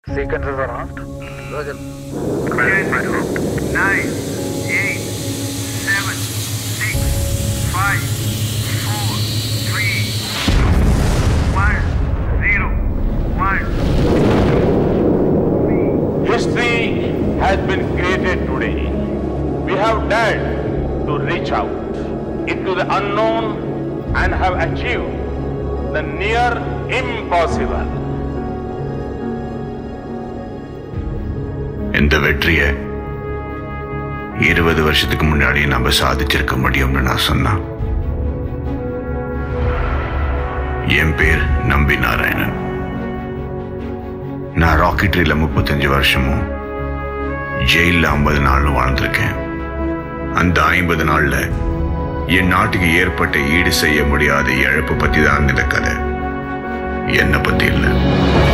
Sequences are on. Roger. 9, 8, 7, 6, 5, 4, 3, 1, 0, 1. History has been created today. We have dared to reach out into the unknown and have achieved the near impossible. இந்த வெற்றியை 20 வருஷத்துக்கு முன்னாடி நம்ம சாதிச்சிருக்க முடியும்னு நான் சொன்னேன். என் பேர் நம்பி நாராயணன். நான் ராக்கெட்ரியில் 35 வருஷமும் ஜெயிலில் 50 நாளும் வாழ்ந்திருக்கேன். அந்த 50 நாள்ல என் நாட்டுக்கு ஏற்பட்ட ஈடு செய்ய முடியாத இழப்பு பத்தி தான் இந்த கதை. என்னை பத்தி இல்லை.